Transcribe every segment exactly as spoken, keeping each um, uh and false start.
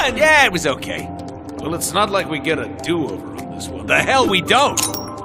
fun! Yeah, it was okay. Well, it's not like we get a do-over on this one. The hell we don't!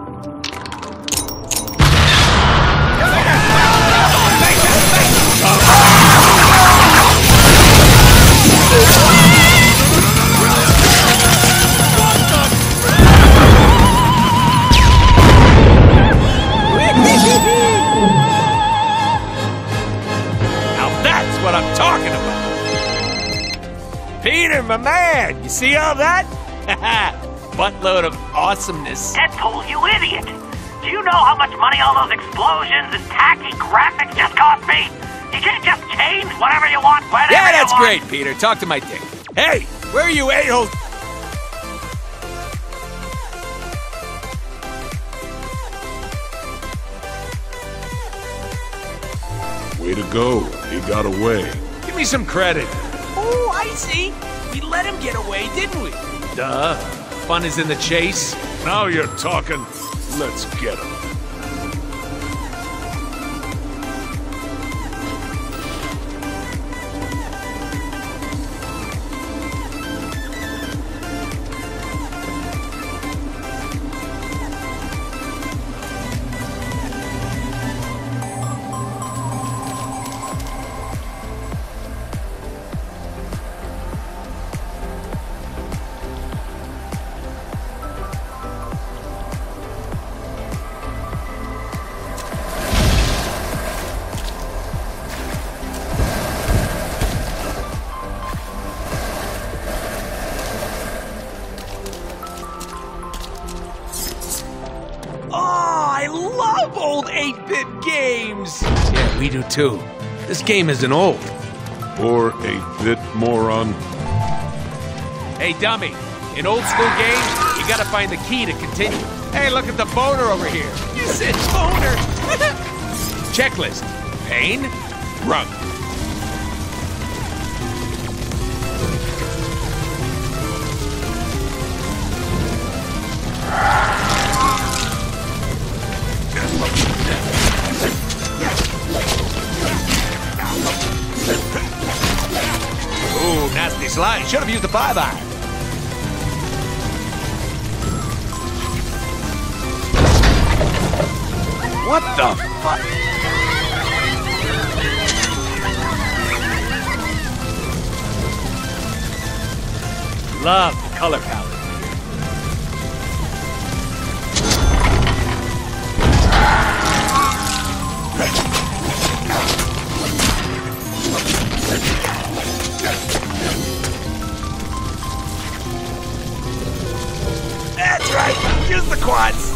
Now that's what I'm talking about! Peter, my man, you see all that? Buttload of awesomeness. Deadpool, you idiot! Do you know how much money all those explosions and tacky graphics just cost me? You can't just change whatever you want whenever Yeah, that's you want. great, Peter. Talk to my dick. Hey, where are you a-holes? Way to go. He got away. Give me some credit. Oh, I see. We let him get away, didn't we? Duh. Fun is in the chase. Now you're talking. Let's get him. eight-bit games! Yeah, we do too. This game isn't old. Or eight-bit moron. Hey, dummy. In old school games, you gotta find the key to continue. Hey, look at the boner over here. You said boner! Checklist. Pain. Rug. Ooh, nasty slide. Should have used the five iron. What the fuck? Love the color palette. That's right. Use the quads.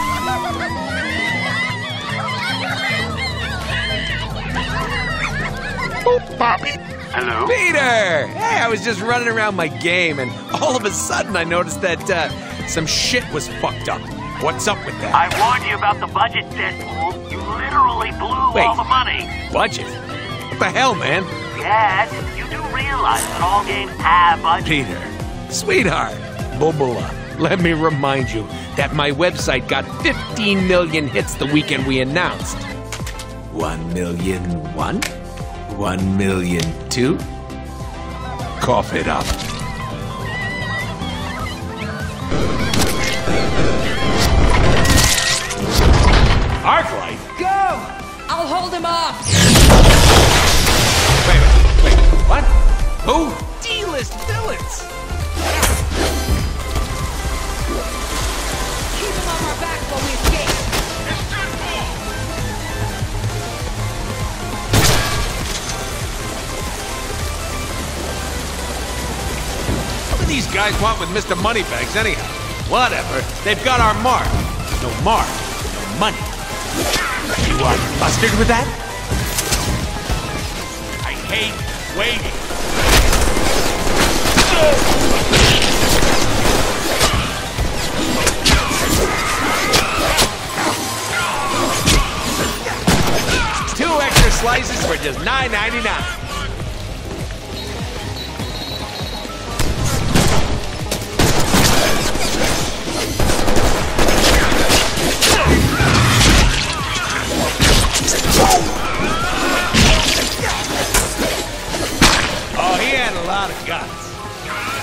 Boop, Bobby. Hello? Peter! Hey, I was just running around my game, and all of a sudden I noticed that uh, some shit was fucked up. What's up with that? I warned you about the budget, Deadpool. You literally blew Wait. all the money. Budget? What the hell, man? Yes, you do realize that all games have budgets. Peter, sweetheart, Bubula, let me remind you that my website got fifteen million hits the weekend we announced. One million one? One million two? Cough it up. Arclight? Go! I'll hold him off! Wait, wait, wait, what? Who? D-list villains! Keep him on our back while we escape! What do these guys want with Mister Moneybags anyhow? Whatever, they've got our mark. No mark, no money. You want mustard with that? I hate waiting. Two extra slices for just nine ninety-nine. Oh, he had a lot of guts.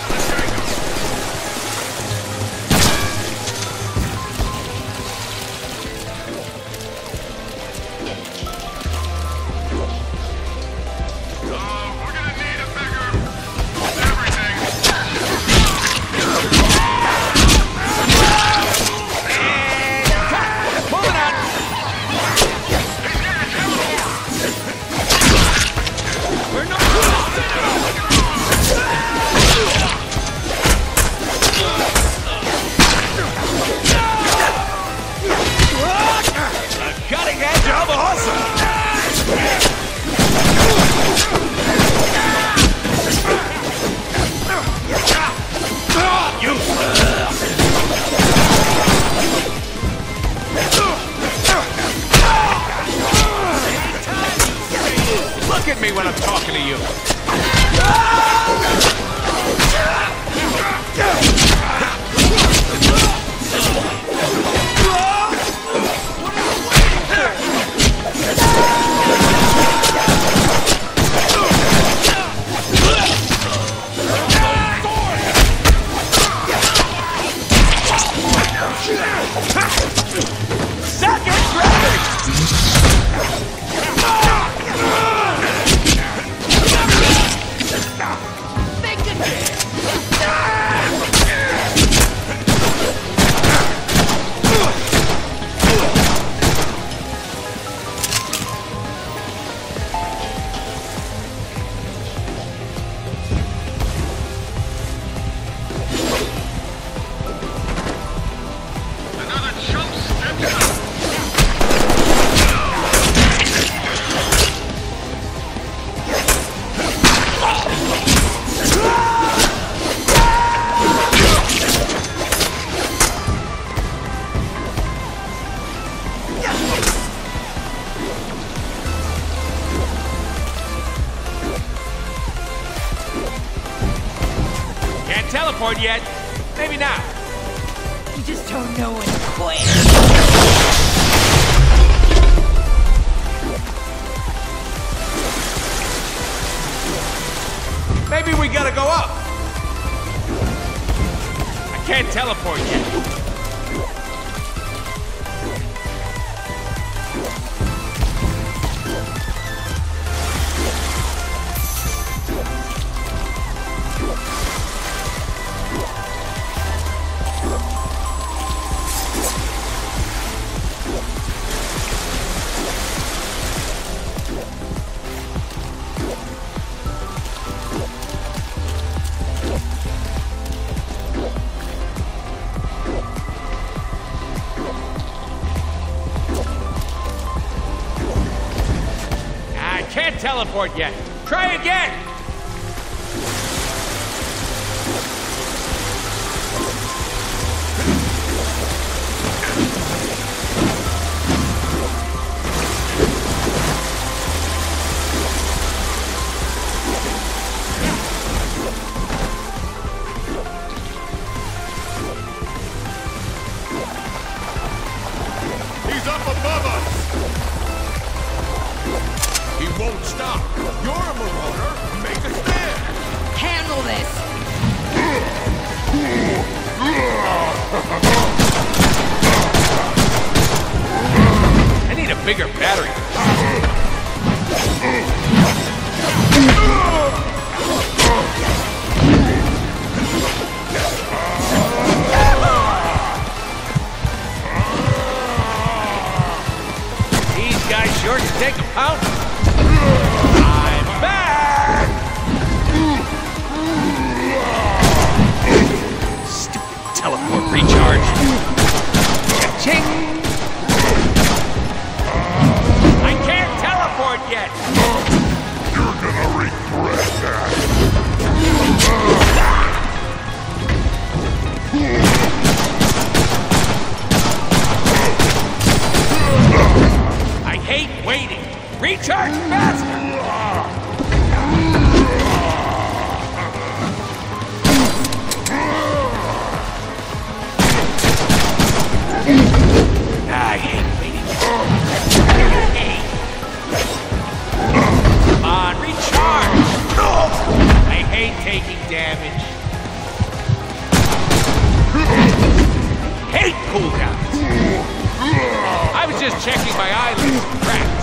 teleport yet. Maybe now. You just don't know when to quit. Maybe we gotta go up. I can't teleport yet. Can't teleport yet. Try again! He's up above us! He won't stop. You're a marauder. Make a stand. Handle this. I need a bigger battery. These guys sure can take a pound. I'm back! Stupid teleport recharge. Cha-ching! I can't teleport yet! You're gonna regret that. I hate waiting! Recharge faster! I hate waiting. Come on, recharge! I hate taking damage. Hate cooldowns! I was just checking my eyelids and cracks.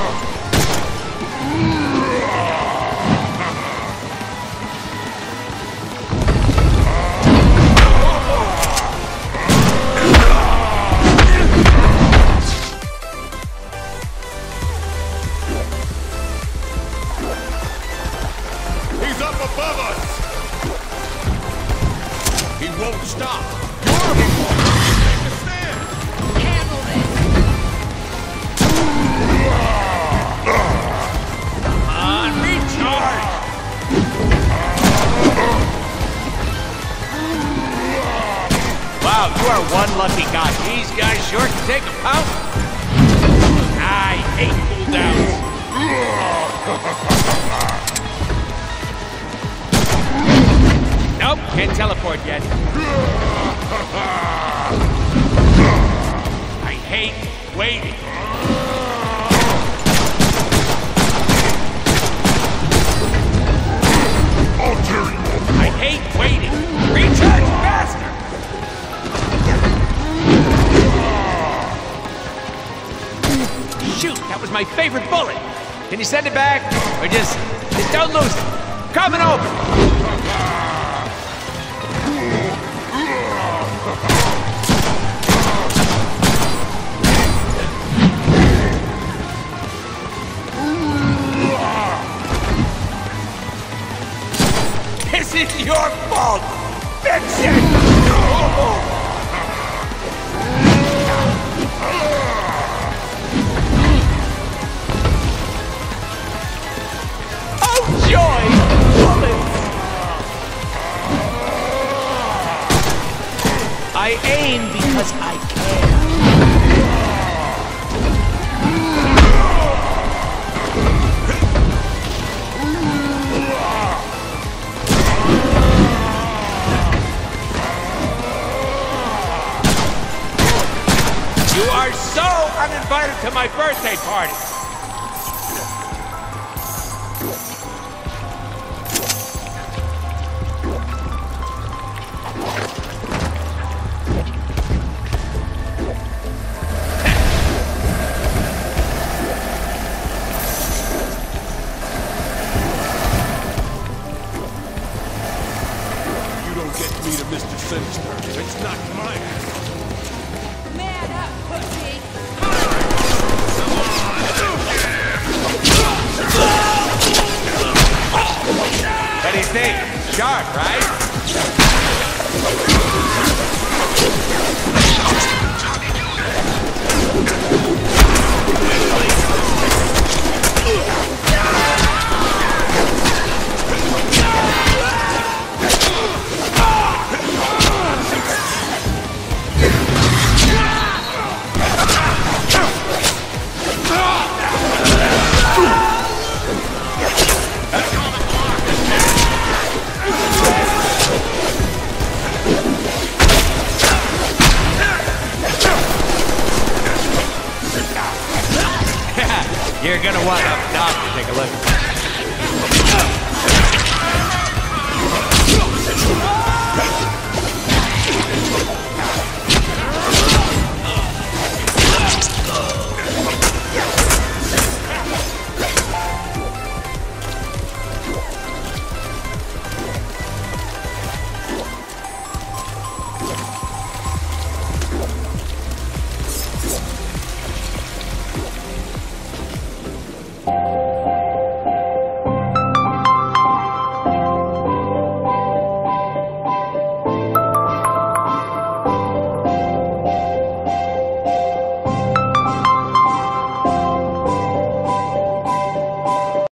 He's up above us! He won't stop. You're the one. Make a stand. Handle this. Come on, recharge! Wow, you are one lucky guy. These guys sure can take a pound. I hate cooldowns. Nope, can't teleport yet. I hate waiting. I'll tear you apart. I hate waiting. Recharge faster! Shoot, that was my favorite bullet. Can you send it back? Or just, just don't lose it. Coming over. This is your fault! Fix it! Oh, joy! Bullets! I aim because I care. You are so uninvited to my birthday party. You don't get me to Mister Sinister. It's not mine. Man up, pussy! What do you think? Sharp, right? You're gonna want a doctor to take a look.